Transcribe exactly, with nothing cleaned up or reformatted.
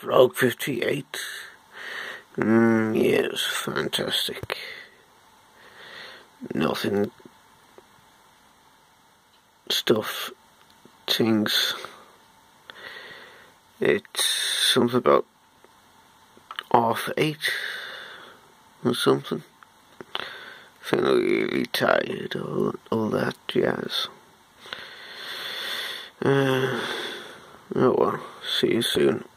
Rogue fifty-eight. Mm, yes, fantastic. Nothing. Stuff. Things. It's something about off eight or something. Feeling really tired, all, all that jazz. Uh, oh well, see you soon.